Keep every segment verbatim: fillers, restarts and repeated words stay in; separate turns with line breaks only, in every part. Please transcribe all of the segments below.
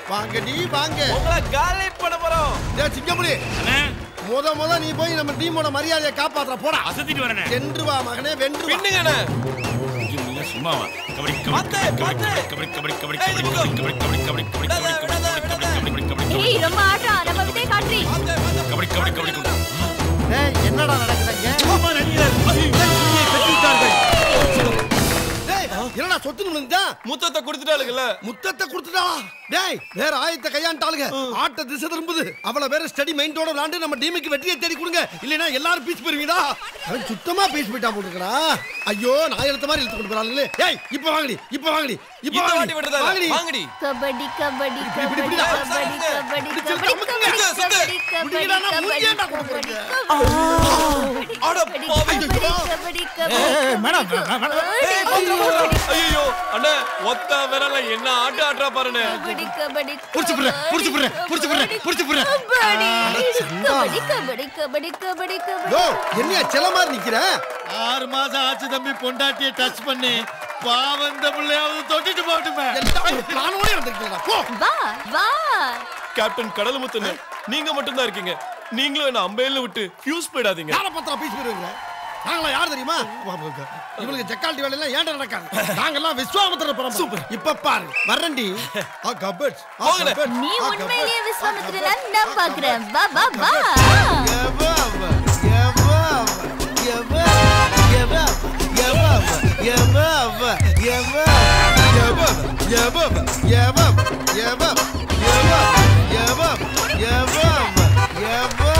வாங்கடி வாங்க.
உங்களை காலி பண்ண போறோம்.
டேய் சிங்கமுனி. அண்ணே. முத முத நீ போய் நம்ம டீமோட மரியாதையை காப்பாத்துற போடா.
அசத்திட்டு வரேனே.
சென்று வா மகனே வென்று வா.
பின்னுங்க அண்ணே.
இங்க சும்மாவா? கபடி
பாத்து பாத்து.
கபடி கபடி கபடி கபடி கபடி கபடி கபடி கபடி கபடி கபடி கபடி.
ஏய் ரொம்ப ஆடுறா நம்ம விட்டே காட்ரி.
கபடி கபடி கபடி கபடி.
ஏய் என்னடா நடக்குதுங்க?
சும்மா நடிகர். பசியை பெற்றுட்டார்கள்.
டேய் என்னடா சொத்து நின்னுதா?
முத்தத்தை கொடுத்துட்டாளுங்கல.
முத்தத்தை கொடுத்துட்டாளா? டேய் வேற ஆயத்தை கையாண்டாளுங்க. ஆட்ட திசை திரும்புது. அவள வேற ஸ்டடி மைண்டோட விளையாண்டு நம்ம டீமுக்கு வெற்றியை தேடி கொடுங்க. இல்லனா எல்லாரும் பீச் போடுவீங்கடா. அவன் சுத்தமா பீச் போய்ட்டா போட்டுக்கடா. ஐயோ நான் எழுத்த மாதிரி இழுத்து கொண்டு போறாங்களே. ஏய் இப்போ வாங்கடி. இப்போ வாங்கடி. இப்போ வாங்கடி விடுறதா. வாங்கடி.
கபடி கபடி கபடி கபடி கபடி கபடி கபடி கபடி.
அட பாவி.
கபடி கபடி.
ஏய் மேடம் மேடம்.
ஐயோ அண்ணே ஒத்த விரல என்ன ஆட்ட ஆட்றா பாருனே.
கபடி கபடி.
புடிச்சு புற புடிச்சு புற புடிச்சு புற புடிச்சு புற.
கபடி கபடி கபடி கபடி கபடி கபடி.
யோ என்னைய செல்ல மாதிரி நிக்கிற?
ஆறு மாசம் ஆச்சு தம்பி பொண்டாட்டியை டச் பண்ணி பாவம் இந்த பிள்ளையாவது தொட்டிட்டு போட்டுமே.
எல்லாம் பிளானோட இருந்திருக்கீங்களா? போ.
வா வா.
கேப்டன் கடலமுத்துன்னு நீங்க மட்டும் தான் இருக்கீங்க. நீங்களும் என்ன அம்பேல்ல விட்டு ஃபியூஸ் போயிடாதீங்க.
யார பத்திரா பீச் போடுவீங்க? நாங்களா யார் தெரியுமா? இவங்களுக்கு ஜக்கால்டி வேலை எல்லாம் ஏன்டா நடக்காது? நாங்கெல்லாம் விஸ்வாமித்திர பரம்பரை. சூப்பர். இப்ப பாரு வரண்டி. ஆ கபட்ஸ்.
நீ உண்மையிலேயே விஸ்வாமித்திரனா நான் பாக்குறேன். வா வா வா.
எவா எவா எவா எவா எவா எவா எவா எவா எவா எவா எவா எவா எவா எவா எவா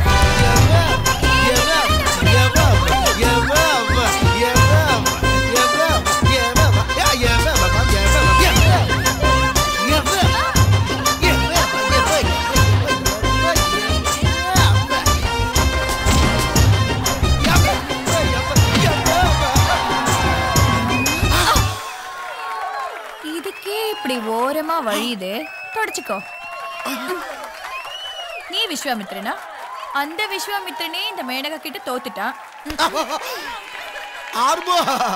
இதுக்கே இப்படி ஓரமா வழியுது. தொடச்சுக்கோ. நீ விஸ்வாமித்ரனா? அந்த விஸ்வாமித்ரனே இந்த மேனகா கிட்ட தோத்துட்டான்.
ஆர்போ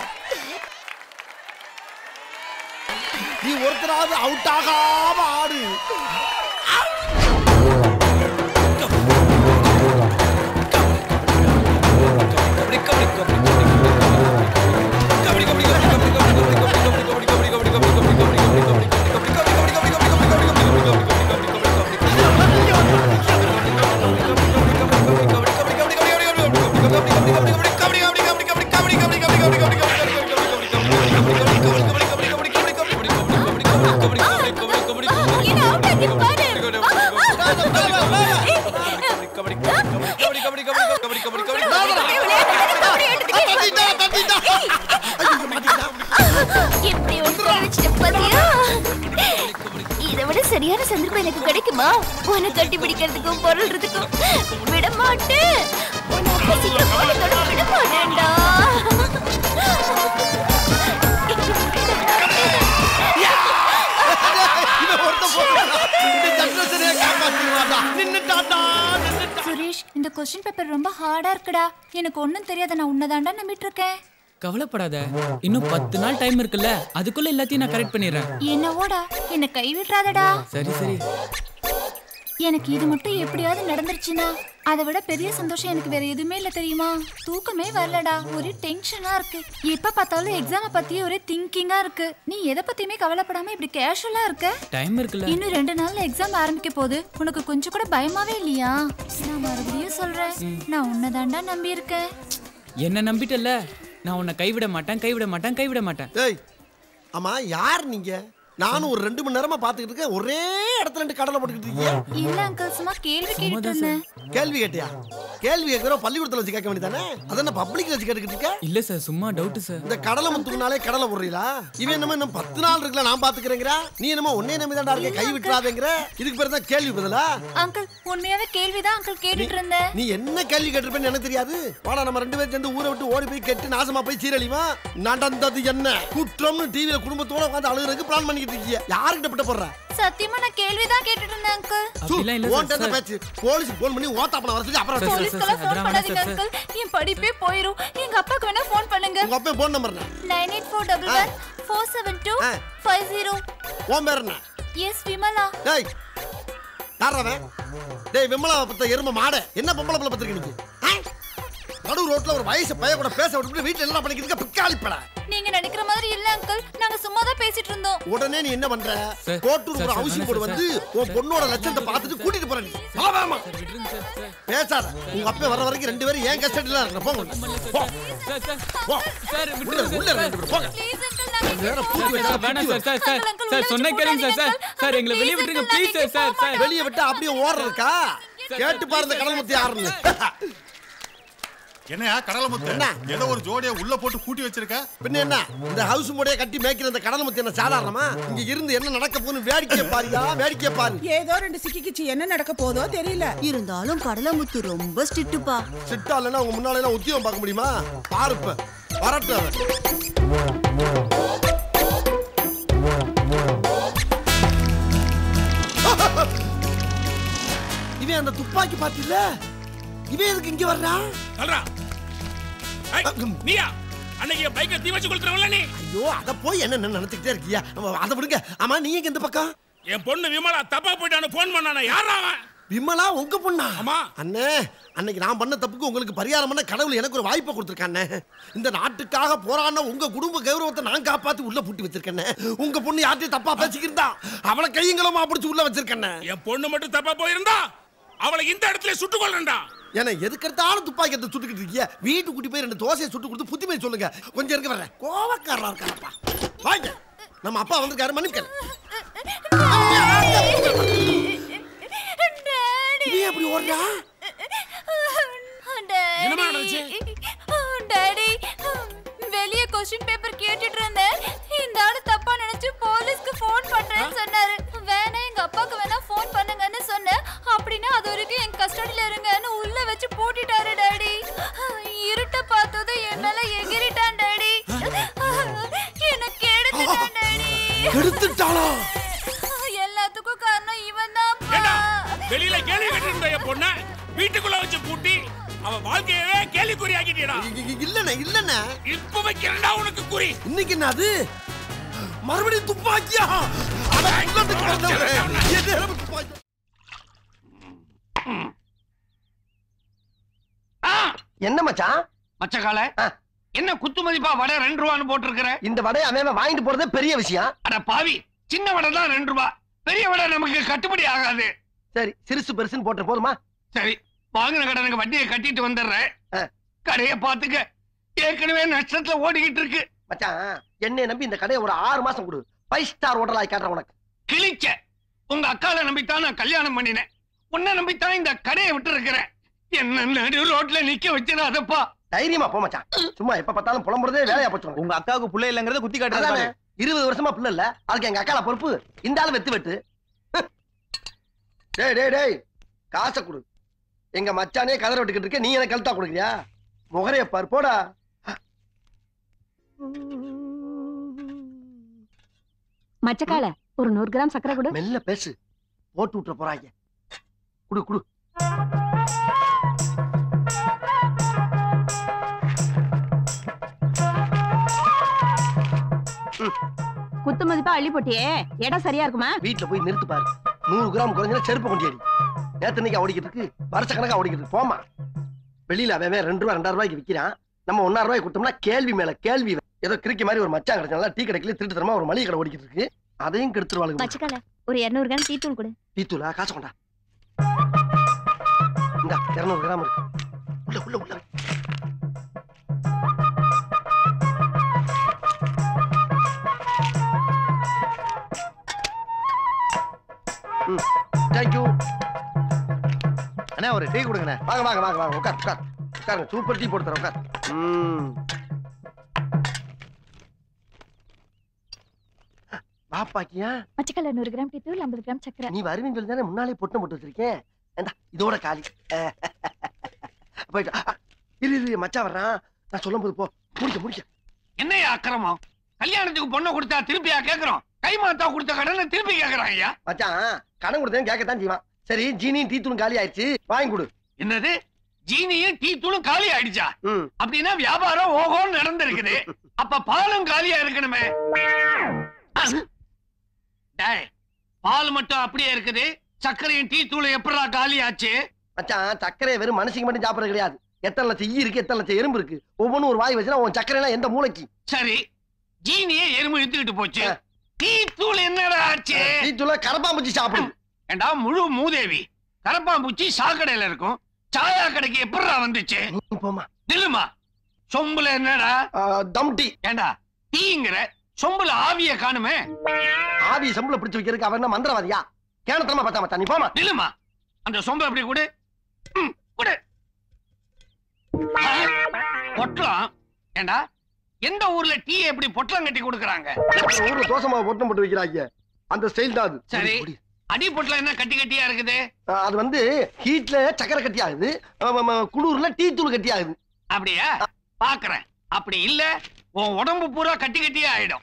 நீ ஒருத்தராவது அவுட் ஆகாம ஆடு.
சரியான சந்தர்ப்பம் எனக்கு கிடைக்குமா? உன்னை கட்டி பிடிக்கிறதுக்கும் பொருள்றதுக்கும் விட மாட்டேன். உன்னை சீக்கிரம் போனதோட விட மாட்டேன்டா. சுரேஷ் இந்த क्वेश्चन பேப்பர் ரொம்ப ஹார்டா இருக்குடா. எனக்கு ஒண்ணும் தெரியாத. நான் உன்னதாண்டா நம்பிட்டு இருக்கேன்.
கவலைப்படாத, இன்னும் பத்து நாள் டைம் இருக்குல்ல, அதுக்குள்ள எல்லாத்தையும் நான் கரெக்ட் பண்ணிடுறேன்.
என்னவோடா என்ன கை விட்டுறாதடா.
சரி சரி.
எனக்கு இது மட்டும் எப்படியாவது நடந்துருச்சுன்னா அதை விட பெரிய சந்தோஷம் எனக்கு வேற எதுவுமே இல்ல தெரியுமா? தூக்கமே வரலடா. ஒரே டென்ஷனா இருக்கு. எப்ப பார்த்தாலும் எக்ஸாம பத்தியே ஒரே திங்கிங்கா இருக்கு. நீ எதை பத்தியுமே கவலைப்படாம இப்படி கேஷுவலா இருக்க?
டைம் இருக்குல்ல.
இன்னும் ரெண்டு நாள்ல எக்ஸாம் ஆரம்பிக்க போகுது. உனக்கு கொஞ்சம் கூட பயமாவே இல்லையா? நான் மறுபடியும் சொல்றேன், நான் உன்னதாண்டா நம்பி இருக்கேன்.
என்ன நம்பிட்டல்ல, நான் உன்னை கைவிட மாட்டேன் கைவிட மாட்டேன் கைவிட மாட்டேன்.
ஏய் அம்மா யார் நீங்க? நானும் ஒரு ரெண்டு மணி நேரமா பாத்துக்கிட்டு இருக்கேன். ஒரே இடத்துல ரெண்டு கடலை போட்டுக்கிட்டு இருக்கீங்க.
இல்ல அங்கிள், சும்மா கேள்வி கேட்டுட்டு இருந்தேன்.
கேள்வி கேட்டியா? கேள்வி கேட்கறோம் பள்ளிக்கூடத்துல வச்சு கேட்க வேண்டியதானே? அதென்ன பப்ளிக்ல வச்சு கேட்டுக்கிட்டு இருக்க?
இல்ல சார், சும்மா டவுட் சார்.
இந்த கடலை முத்துக்குனாலே கடலை போடுறீங்களா? இவன் என்னமோ இன்னும் பத்து நாள் இருக்குல்ல நான் பாத்துக்கிறேங்கிறா. நீ என்னமோ ஒன்னே நம்பி தான்டா இருக்க, கை விட்டுறாதேங்கிற. இதுக்கு பேர் தான் கேள்வி பதிலா?
அங்கிள் உண்மையாவே கேள்விதான் அங்கிள் கேட்டுட்டு இருந்தேன்.
நீ என்ன கேள்வி கேட்டிருப்பேன்னு எனக்கு தெரியாது. வாடா நம்ம ரெண்டு பேரும் சேர்ந்து ஊரை விட்டு ஓடி போய் கெட்டு நாசமா போய் சீரழிவா. நடந்தது என்ன குற்றம்னு டிவியில குடும்பத்தோட உட்காந்து அழுகுறதுக்கு பிளான் பண்ணிக்கிட்டு இருக்கீங்க. யாருக்கிட்ட பட்ட போடுற?
சத்தியமா நான் கேள்விதான் கேட்டுட்டு இருந்தேன் அங்கிள்.
அப்படிலாம் இல்ல
ஓன்
சார்.
பேச்சு போலீஸ் போன் பண்ணி ஓட்டாப்பன வரதுக்கு அப்புறம்
போலீஸ்க்கு ஃபோன் பண்ணாதீங்க அங்கிள். என் படிப்பே போயிரும். எங்க அப்பாக்கு வேணா ஃபோன் பண்ணுங்க.
உங்க அப்பா போன் நம்பர் என்ன?
nine eight four one one four seven two five zero.
ஓன் பேர் என்ன?
எஸ் விமலா.
டேய் யாரவன்? டேய் விமலா பத்த எரும மாட என்ன பொம்பளை பிள்ளை பத்திருக்க நீங்க? நடு ரோட்ல ஒரு வயசு பைய கூட பேச விட்டுட்டு வீட்டுல என்ன பண்ணிக்கிட்டு பிக்காளி பட.
நீங்க நினைக்கிற மாதிரி இல்ல அங்கிள், நாங்க சும்மா தான் பேசிட்டு இருந்தோம்.
உடனே நீ என்ன பண்ற? கோட்டூர் ஒரு ஹவுசிங் போர்டு வந்து உன் பொண்ணோட லட்சத்தை பார்த்துட்டு கூட்டிட்டு போற நீ. வாமா பேசாத. உங்க அப்பா வர வரைக்கும் ரெண்டு பேரும் ஏன் கஸ்டடில இருக்கற. போங்க போ சார். உள்ள ரெண்டு பேரும் போங்க.
ப்ளீஸ் அங்கிள், நாங்க
வேற பூட்டி வச்சா
வேணாம் சார் சார் சார் சார் சொன்ன கேளுங்க சார் சார் சார் எங்களை வெளிய விட்டுருங்க ப்ளீஸ் சார் சார் சார்.
வெளிய விட்டு அப்படியே ஓடுறதுக்கா? கேட்டு பாரு இந்த கடல் முத்தி யாருன்னு.
என்னையா கடலை முத்து ஏதோ ஒரு ஜோடியை உள்ள போட்டு பூட்டி வச்சிருக்க?
பின்ன என்ன இந்த ஹவுஸ் மூடையை கட்டி மேய்க்கிற இந்த கடல் முத்தி என்ன சாதாரணமா? இங்க இருந்து என்ன நடக்க போகுது வேடிக்கை பாருயா, வேடிக்கை பாரு.
ஏதோ ரெண்டு சிக்கிக்கிச்சு என்ன நடக்க போதோ தெரியல.
இருந்தாலும் கடலமுத்து ரொம்ப ஸ்ட்ரிக்ட்டுப்பா.
சிட்டா இல்லைன்னா உங்க முன்னால எல்லாம் உத்தியோகம் பார்க்க முடியுமா? பாருப்ப வரட்டு. இவன் அந்த துப்பாக்கி பாத்தில இவன் எதுக்கு இங்க வர்றான்?
சொல்றா நீயா அன்னைக்கு பைக்கை தீ வச்சு கொளுத்துறவல்ல நீ?
ஐயோ அத போய் என்ன நினைச்சுக்கிட்டே இருக்கியா? அத விடுங்க. ஆமா நீ எங்க இந்த பக்கம்?
என் பொண்ணு விமலா தப்பா போயிட்டான்னு போன் பண்ணானே யாரா அவன்?
விமலா உங்க பொண்ணா?
ஆமா
அண்ணே, அன்னைக்கு நான் பண்ண தப்புக்கு உங்களுக்கு பரிகாரம் பண்ண கடவுள் எனக்கு ஒரு வாய்ப்பை கொடுத்துருக்கானே. இந்த நாட்டுக்காக போராடின உங்க குடும்ப கௌரவத்தை நான் காப்பாத்தி உள்ள பூட்டி வச்சிருக்கேன். உங்க பொண்ணு யார்ட்டையும் தப்பா பேசிக்கிருந்தா அவளை கையங்களமா பிடிச்சு உள்ள வச்சிருக்கேன்.
என் பொண்ணு மட்டும் தப்பா போயிருந்தா அவளை இந்த இடத்துல சுட்டு கொள்ளண்டா.
ஏன்னா எதுக்கெடுத்தாலும் துப்பாக்கி எடுத்து சுட்டுக்கிட்டு இருக்கிய? வீட்டு கூட்டி போய் ரெண்டு தோசையை சுட்டு கொடுத்து புத்திமை சொல்லுங்க. கொஞ்சம் இருக்க வர்றேன். கோவக்காரா இருக்காப்பா. வாங்க நம்ம அப்பா வந்திருக்காரு, மன்னிக்கல. நீ எப்படி ஓடுறா?
என்னமா நடந்துச்சு?
டாடி வெளிய क्वेश्चन பேப்பர் கேட்டிட்டு இருந்தேன். இந்த ஆளு தப்பா நினைச்சு போலீஸ்க்கு ஃபோன் பண்றேன்னு சொன்னாரு. வேணா எங்க அப்பாக்கு வேணா ஃபோன் பண்ணுங்கன்னு சொன்னேன். அப்படினா அது வரைக்கும் என் கஸ்டடில இருங்கன்னு உள்ள வச்சு பூட்டிட்டாரு டாடி. இருட்ட பார்த்தது என் மேல எகிறிட்டான் டாடி. எனக்கு எடுத்துட்டான் டாடி.
எடுத்துட்டாளா?
எல்லாத்துக்கும் காரணம் இவன்தான்.
வெளியில கேலி கட்டிருந்த என் பொண்ண வீட்டுக்குள்ள வச்சு பூட்டி அவ வாழ்க்கையவே கேலிக்குறி ஆக்கிட்டீடா.
இல்லண்ணே இல்லண்ணே
இப்ப வைக்கிறேன்டா உனக்கு குறி.
இன்னைக்கு என்ன அது மறுபடியும் துப்பாக்கியா?
என்ன மச்சான்?
மச்சக்கால என்ன குத்து மதிப்பா வடை ரெண்டு ரூபான்னு போட்டிருக்கிற?
இந்த வடை அவன் வாங்கிட்டு போறதே பெரிய விஷயம்.
அட பாவி, சின்ன வடை தான் ரெண்டு ரூபா, பெரிய வடை நமக்கு கட்டுப்படி ஆகாது.
சரி சிறுசு பெருசுன்னு போட்டு போதுமா?
சரி வாங்கின கடனுக்கு வட்டியை கட்டிட்டு வந்துடுறேன். கடையை பாத்துக்க, ஏற்கனவே நஷ்டத்துல ஓடிக்கிட்டு இருக்கு.
மச்சான் என்னை நம்பி இந்த கடையை ஒரு ஆறு மாசம் கொடு. ஃபைவ் ஸ்டார் ஹோட்டலாய் காட்டுறேன் உனக்கு.
கிழிச்ச உங்க அக்கால நம்பித்தான் நான் கல்யாணம் பண்ணினேன். உன்னை நம்பித்தான் இந்த கடையை விட்டு இருக்கிறேன். என்ன நடு ரோட்ல நிக்க வச்சிடாதப்பா.
தைரியமா போ மச்சான். சும்மா எப்ப பார்த்தாலும் புலம்புறதே வேலையா போச்சு.
உங்க அக்காவுக்கு புள்ள இல்லங்கறத குத்தி காட்டுறாங்க.
இருபது வருஷமா புள்ள இல்ல, அதுக்கு எங்க அக்கால பொறுப்பு. இந்த ஆளு வெத்து வெட்டு. டேய் டேய் டேய் காசை கொடு. எங்க மச்சானே கதற விட்டுக்கிட்டு இருக்க, நீ எனக்கு கழுத்தா கொடுக்குறியா? முகரைய பார் போடா.
மச்சக்கால ஒரு நூறு கிராம் சக்கரை கொடு.
மெல்ல பேசு, போட்டு விட்டுற போறாங்க. குடு குடு.
குத்து மதிப்பா அள்ளி போட்டியே, இடம் சரியா இருக்குமா?
வீட்டுல போய் நிறுத்து பாரு. நூறு கிராம் குறைஞ்சா செருப்பு கொண்டியடி. நேத்து இன்னைக்கு ஓடிக்கிட்டு இருக்கு, வருஷ கணக்கா ஓடிக்கிட்டு இருக்கு. போமா. வெளியில அவன் ரெண்டு ரூபாய் ரெண்டாயிரம் ரூபாய்க்கு விற்கிறான். நம்ம ஒன்னாயிரம் ரூபாய்க்கு கொடுத்தோம்னா கேள்வி மேல கேள்வி. ஏதோ கிரிக்கி மாதிரி ஒரு மச்சான் கிடைச்சால டீ கடைக்குள்ள திருட்டு தரமா ஒரு மளிகை கடை ஓடிக்கிட்டு இருக்கு. அதையும் கெடுத்துருவாங்க.
மச்சக்கால ஒரு இருநூறு கிராம் டீ தூள் கொடு.
டீ தூளா? காசு கொண்டா. இந்த இருநூறு கிராம் இருக்கு. உள்ள உள்ள உள்ள. தேங்க்யூ
அண்ணா. ஒரு டீ கொடுங்கண்ணே.
வாங்க வாங்க வாங்க வாங்க உட்கார் உட்கார் உட்காருங்க. சூப்பர் டீ போட்டு தரேன் உட்கார். ம் பாப்பாக்கியா?
மச்சக்கால நூறு கிராம் டீ தூள், ஐம்பது கிராம் சக்கரை.
நீ வருவீன்னு சொல்லி தானே முன்னாலே பொட்டு போட்டு வச்சிருக்கேன். ஏண்டா இதோட காலி. போயிட்டு இரு இரு மச்சான் வர்றான். நான் சொல்லும் போது போ. முடிக்க முடிக்க.
என்னையா அக்கிரமம்? கல்யாணத்துக்கு பொண்ணை கொடுத்தா திருப்பியா கேக்குறோம்? கை மாத்தா கொடுத்த கடனை திருப்பி கேக்குறான் ஐயா.
மச்சான் கடன் கொடுத்தேன் கேட்கத்தான் செய்வான். சரி ஜீனியும் டீ தூளும் காலி ஆயிடுச்சு, வாங்கி கொடு.
என்னது ஜீனியும் டீ தூளும் காலி ஆயிடுச்சா? அப்படின்னா வியாபாரம் ஓஹோன்னு நடந்திருக்குது. அப்ப பாலும் காலியா இருக்கணுமே. டேய் பால் மட்டும் அப்படியே இருக்குது, சர்க்கரையும் டீ தூள் எப்படா காலி ஆச்சு?
மச்சான் சர்க்கரை வெறும் மனுஷங்க மட்டும் சாப்பிடுறது கிடையாது. எத்தனை லட்சம் ஈ இருக்கு, எத்தனை லட்சம் எறும்பு இருக்கு. ஒவ்வொன்றும் ஒரு வாய் வச்சுனா உன் சர்க்கரை எல்லாம் எந்த மூளைக்கு?
சரி, ஜீனியே எறும்பு இழுத்துக்கிட்டு போச்சு. டீ தூள் என்னடா ஆச்சு?
டீ தூள கரப்பாம்பூச்சி சாப்பிடுது.
ஏண்டா முழு மூதேவி, கரப்பாம்பூச்சி சாக்கடையில இருக்கும், சாயா கடைக்கு எப்படா வந்துச்சு?
போமா
நில்லுமா. சொம்புல என்னடா?
தம் டீ.
ஏண்டா டீங்கிற சொம்புல ஆவிய காணுமே.
ஆவிய சொம்புல பிடிச்சு வைக்கிறதுக்கு அவன் என்ன மந்திரவாதியா? கேனத்தனமா பார்த்தா மச்சான், நீ போமா.
நில்லுமா, அந்த சொம்பு அப்படி கொடு. கொடு. பொட்டலம். ஏண்டா எந்த ஊர்ல டீ எப்படி பொட்டலம் கட்டி கொடுக்கறாங்க?
ஊர்ல தோசை மாவு பொட்டலம் போட்டு வைக்கிறாங்க, அந்த ஸ்டைல் தான் அது.
சரி, அடி பொட்டலம் என்ன கட்டி கட்டியா இருக்குது?
அது வந்து ஹீட்ல சக்கரை கட்டி ஆகுது, குளூர்ல டீ தூள் கட்டி ஆகுது.
அப்படியா? பாக்குறேன். அப்படி இல்ல உன் உடம்பு பூரா கட்டி கட்டியா ஆயிடும்.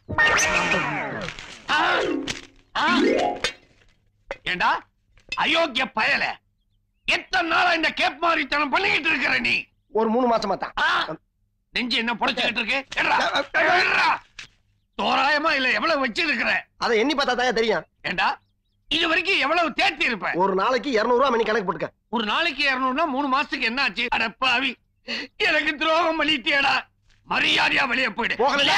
ஏண்டா அயோக்கிய பயல, எத்தனை நாளா இந்த கேப் மாதிரித்தனம் பண்ணிக்கிட்டு இருக்கிற நீ?
ஒரு மூணு மாசமா தான்.
நெஞ்சு என்ன புடைச்சுக்கிட்டு இருக்கு? தோராயமா இல்ல எவ்வளவு வச்சிருக்கிற?
அதை எண்ணி பார்த்தா தான் தெரியும்.
ஏண்டா இது வரைக்கும் எவ்வளவு தேர்த்தி இருப்ப?
ஒரு நாளைக்கு இருநூறு ரூபாய் மணி கணக்கு போட்டுக்க.
ஒரு நாளைக்கு இருநூறுனா மூணு மாசத்துக்கு என்ன ஆச்சு? அடப்பாவி, எனக்கு துரோகம் பண்ணிட்டியடா. மரியாதையா வெளியே போயிடு.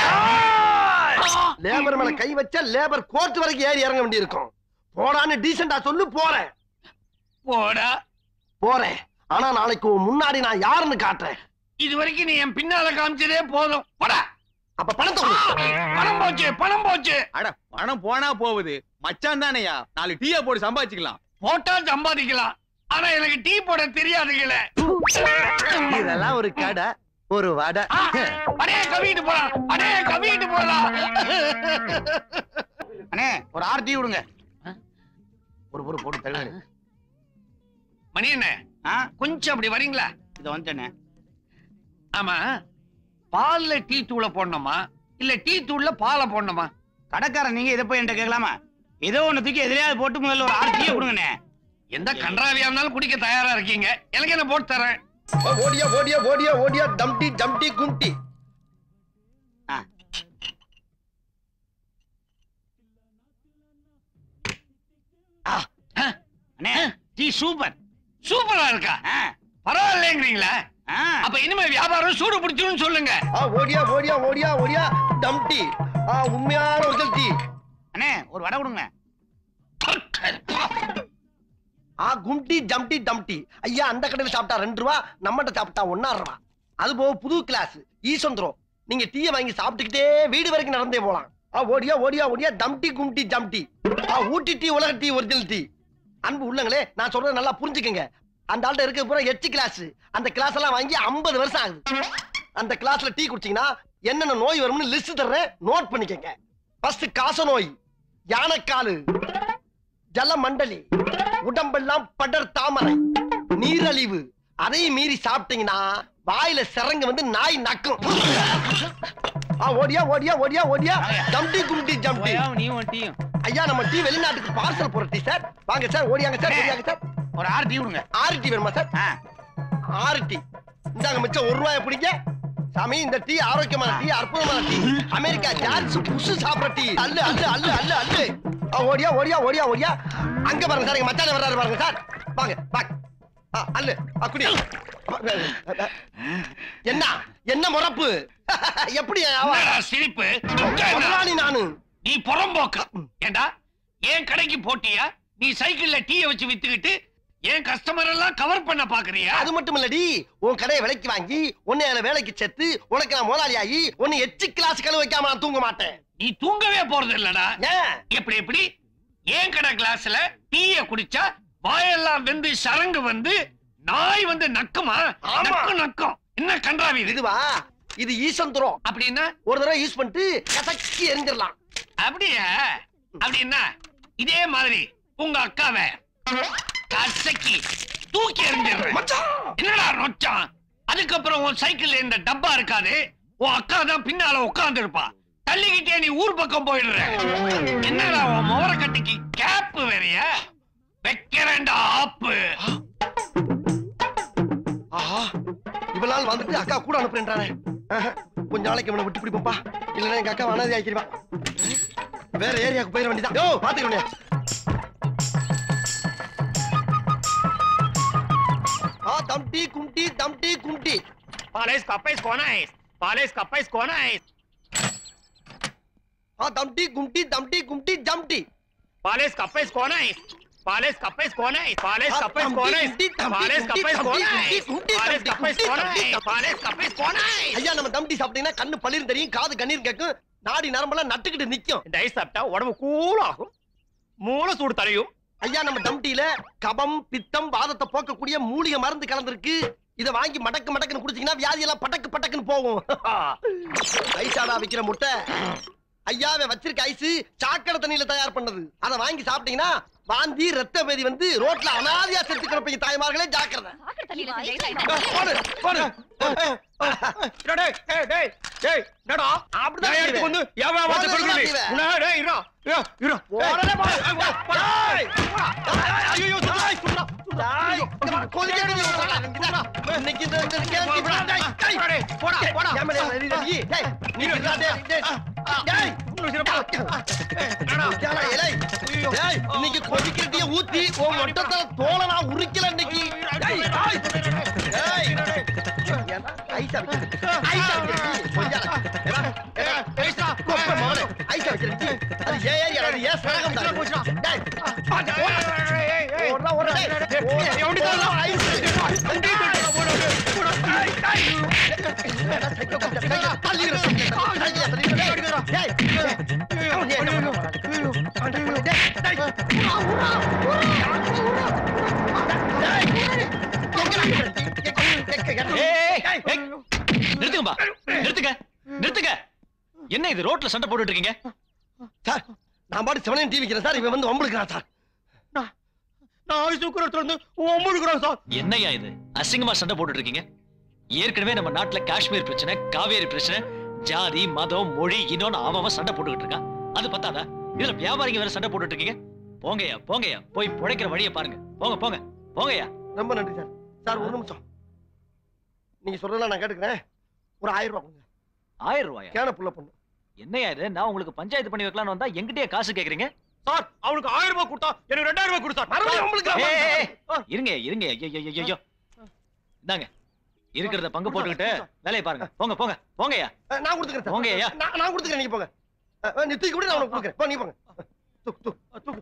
லேபர் மேல கை வச்சா லேபர் கோர்ட் வரைக்கும் ஏறி இறங்க வேண்டி இருக்கும். போடான்னு டீசெண்டா சொல்லு. போறேன்.
போடா.
போறேன். ஆனா நாளைக்கு முன்னாடி நான் யாருன்னு காட்டுறேன்.
இது வரைக்கும் நீ என் பின்னால காமிச்சதே போதும். போடா.
அப்ப பணத்தை
பணம் போச்சு, பணம் போச்சு.
அட பணம் போனா போகுது, மச்சான் தானையா, நாலு டீயா போட்டு சம்பாதிச்சுக்கலாம்.
போட்டா சம்பாதிக்கலாம், ஆனா எனக்கு டீ போட தெரியாதுங்களே.
இதெல்லாம் ஒரு கடை, ஒரு வடை.
அடே கவிட்டு போலாம், அடே கவிட்டு போலாம்.
அண்ணே ஒரு ஆறு டீ விடுங்க.
ஒரு ஒரு போட்டு தருவாரு.
மணி என்ன கொஞ்சம் அப்படி வரீங்களா?
இது வந்துட்டேனே.
ஆமா, பால்ல டீ தூளை போடணுமா இல்ல டீ தூள்ல பாலை போடணுமா?
கடைக்காரன் நீங்க இதை போய் என்கிட்ட கேட்கலாமா? ஏதோ ஒண்ணு தூக்கி எதிரையாவது போட்டு முதல்ல ஒரு ஆறு டீ கொடுங்கண்ணே.
எந்த கன்றாவியா இருந்தாலும் குடிக்க தயாரா இருக்கீங்க, எனக்கு என்ன போட்டு தரேன்.
ஓடியா ஓடியா ஓடியா ஓடியா டம்டி ஜம்டி கும்டி.
அண்ணே டீ சூப்பர் சூப்பரா இருக்கா? பரவாயில்லைங்கிறீங்களா? அப்ப இனிமே வியாபாரம் சூடு பிடிச்சுன்னு சொல்லுங்க.
ஓடியா ஓடியா ஓடியா ஓடியா டம்டி உண்மையான ஒரிஜினல் டீ.
அண்ணே ஒரு வடை கொடுங்க.
ஆ கும்டி ஜம்டி டம்டி. ஐயா அந்த கடையில சாப்பிட்டா ரெண்டு ரூபா, நம்மகிட்ட சாப்பிட்டா ஒன்னாறு ரூபா. அது போக புது கிளாஸ் ஈசந்திரம். நீங்க டீயை வாங்கி சாப்பிட்டுக்கிட்டே வீடு வரைக்கும் நடந்தே போலாம். ஓடியா ஓடியா ஓடியா டம்டி கும்டி ஜம்டி. ஊட்டி டீ உலக டீ ஒரிஜினல் டீ. அன்பு உள்ளங்களே, நான் சொல்றது நல்லா புரிஞ்சுக்கங்க. அந்த ஆள்கிட்ட இருக்க பூரா எட்டு கிளாஸ். அந்த கிளாஸ் எல்லாம் வாங்கி ஐம்பது வருஷம் ஆகுது. அந்த கிளாஸ்ல டீ குடிச்சீங்கன்னா என்னென்ன நோய் வரும்னு லிஸ்ட் தர்றேன், நோட் பண்ணிக்கங்க. ஃபர்ஸ்ட் காச நோய், யானைக்காலு, ஜலமண்டலி, உடம்பெல்லாம் படர் தாமரை, நீரழிவு. அதையும் மீறி சாப்பிட்டீங்கன்னா வாயில சிறங்கு வந்து நாய் நக்கும். ஓடியா ஓடியா ஓடியா ஓடியா ஜம்டி கும்டி ஜம்டி. ஐயா நம்ம டீ வெளிநாட்டுக்கு பார்சல் போற டீ சார். வாங்க சார், ஓடியாங்க சார், ஓடியாங்க சார்.
ஒரு ஆறு டீ விடுங்க.
ஆறு டீ வேணுமா சார்? ஆறு டீ இந்தாங்க. மிச்சம் ஒரு ரூபாய் பிடிங்க சாமி. இந்த டீ ஆரோக்கியமான டீ, அற்புதமான டீ. அமெரிக்கா ஜார்ஜ் புஷ் சாப்பிடுற டீ. அல்லு அல்லு அல்லு அல்லு அல்லு. ஓடியா ஓடியா ஓடியா ஓடியா. அங்க பாருங்க சார், எங்க மச்சான் வர்றாரு பாருங்க சார். வாங்க வாங்க. அல்லு குடி. என்ன என்ன முறப்பு? எப்படி
சிரிப்பு?
நானு
நீ புறம்போக்கு. ஏண்டா ஏன் கடைக்கு போட்டியா? நீ சைக்கிள்ல டீயை வச்சு வித்துக்கிட்டு ஏன் கஸ்டமர் எல்லாம் கவர் பண்ண பாக்குறியா?
அது மட்டும் இல்லடி, உன் கடையை விலைக்கு வாங்கி உன்னை அதுல வேலைக்கு சேர்த்து உனக்கு நான் முதலாளி ஆகி உன்னை எச்சு கிளாஸ் கழுவு வைக்காம நான் தூங்க மாட்டேன்.
நீ தூங்கவே போறது இல்லடா. எப்படி எப்படி? ஏன் கடை கிளாஸ்ல டீய குடிச்சா வாயெல்லாம் வெந்து சரங்கு வந்து நாய் வந்து நக்குமா? நக்கு நக்கும். என்ன கன்றாவி
இதுவா? இது ஈசந்திரம்.
அப்படின்னா
ஒரு தடவை யூஸ் பண்ணிட்டு கசக்கி எரிஞ்சிடலாம்.
அப்படியா? அப்படின்னா இதே மாதிரி உங்க அக்காவை கசக்கி தூக்கி எறிஞ்சிடுறேன். என்னடா நொச்சான்? அதுக்கப்புறம் உன் சைக்கிள்ல இந்த டப்பா இருக்காது, உன் அக்கா தான் பின்னால உட்கார்ந்து இருப்பா. தள்ளிக்கிட்டே நீ ஊர் பக்கம் போயிடுற. என்னடா உன் முவர கட்டிக்கு கேப் வேறையா? வைக்கிறேன்டா ஆப்பு.
ஆஹா, இவளால் வந்துட்டு அக்கா கூட அனுப்புறேன்றானே. கொஞ்ச நாளைக்கு இவனை விட்டு பிடிப்பா, இல்லைன்னா எங்க அக்கா அனாதை ஆக்கிடுவா. வேற ஏரியாவுக்கு போயிட வேண்டியதான். யோ பாத்துக்க வேண்டிய தம்டி கும்டி தம்டி கும்டி
பாலேஸ் கப்பைஸ் கோனைஸ் பாலேஸ் கப்பைஸ் கோனைஸ்
ஆ தம்டி கும்டி தம்டி கும்டி ஜம்டி
பாலேஸ் கப்பைஸ் கோனைஸ் பாலேஸ் கப்பைஸ் கோனைஸ் பாலேஸ் கப்பைஸ் கோனைஸ் பாலேஸ் கப்பைஸ் கோனைஸ் பாலேஸ் கப்பைஸ் கோனைஸ் பாலேஸ் கப்பைஸ் கோனைஸ்.
ஐயா நம்ம தம்டி சாப்பிட்டீங்கன்னா கண்ணு பளிர் தெரியும், காது கண்ணீர் கேட்கும், நாடி நரம்பெல்லாம் நட்டுக்கிட்டு நிக்கும்.
இந்த ஐஸ் சாப்பிட்டா உடம்பு கூலாகும், மூளை சூடு தரையும்.
ஐயா நம்ம தம்டியில கபம் பித்தம் வாதத்தை போக்கக்கூடிய மூலிகை மருந்து கலந்துருக்கு. இத வாங்கி மடக்கு மடக்குன்னு குடிச்சீங்கன்னா வியாதி எல்லாம் பட்டக்கு பட்டக்குன்னு போகும். ஐசாடா விக்கிற முட்டை ஐயாவே வச்சிருக்க ஐஸ் சாக்கடை தண்ணியில தயார் பண்ணது. அதை வாங்கி சாப்பிட்டீங்கன்னா வாந்தி ரத்த பேதி வந்து ரோட்ல அனாதையா செத்து கிடப்பீங்க தாய்மார்களே, ஜாக்கிரதை. இன்னைக்கு கொதிக்கிறதைய ஊத்தி உன் மொட்டத்தை தோலை நான் உரிக்கல இன்னைக்கு. ஐசா
நிறுத்துங்கப்பா, நிறுத்துங்க நிறுத்துங்க. என்ன இது ரோட்ல சண்டை போட்டுட்டு இருக்கீங்க?
சார் நான் பாட்டு செவனே டிவி வைக்கிறேன் சார், இவன் வந்து ஒம்பளுக்குறான் சார்.
நான் சுக்குரத்துல இருந்து ஒம்பளுக்குறான் சார். என்னையா இது அசிங்கமா சண்டை போட்டுட்டு இருக்கீங்க? ஏற்கனவே நம்ம நாட்டுல காஷ்மீர் பிரச்சனை, காவேரி பிரச்சனை, ஜாதி மதம் மொழி இன்னொன்னு அவன் சண்டை போட்டுக்கிட்டு இருக்கான். அது பத்தாதா இதுல வியாபாரிங்க வேற சண்டை போட்டுட்டு இருக்கீங்க? போங்கய்யா போங்கய்யா, போய் பிழைக்கிற வழியை பாருங்க. போங்க போங்க போங்கய்யா.
ரொம்ப நன்றி சார். சார் ஒரு நிமிஷம், நீங்க சொல்றதெல்லாம் நான் கேட்டுக்கிறேன். ஒரு ஆயிரம் ரூபாய் கொடுங்க.
ஆயிரம் ரூபாயா?
கேன புள்ள பொண்ணு.
என்னையா இது? நான் உங்களுக்கு பஞ்சாயத்து பண்ணி வைக்கலாம்னு வந்தா எங்கிட்டயே காசு கேக்குறீங்க? சார் அவனுக்கு ஆயிரம் ரூபாய் கொடுத்தா எனக்கு ரெண்டாயிரம் ரூபாய் கொடுத்தா மறுபடியும் உங்களுக்கு. இருங்க இருங்க, ஐயோ இந்தாங்க இருக்கிறத பங்கு போட்டுக்கிட்டு வேலையை பாருங்க. போங்க போங்க போங்கய்யா.
நான் கொடுத்துக்கிறேன்.
போங்கய்யா.
நான் கொடுத்துக்கிறேன், நீங்க போங்க. நீ தூக்கி கூட நான் உனக்கு கொடுக்குறேன். போ நீ போங்க. தூக்கு தூக்கு தூக்கு.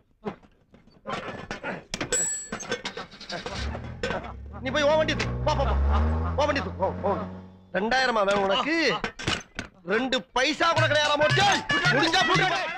நீ போய் ஓ வண்டி போ போ போ வண்டி போ போ. ரெண்டாயிரமா வேணும் உனக்கு? ரெண்டு பைசா கூட கிடையாது. முடிஞ்சா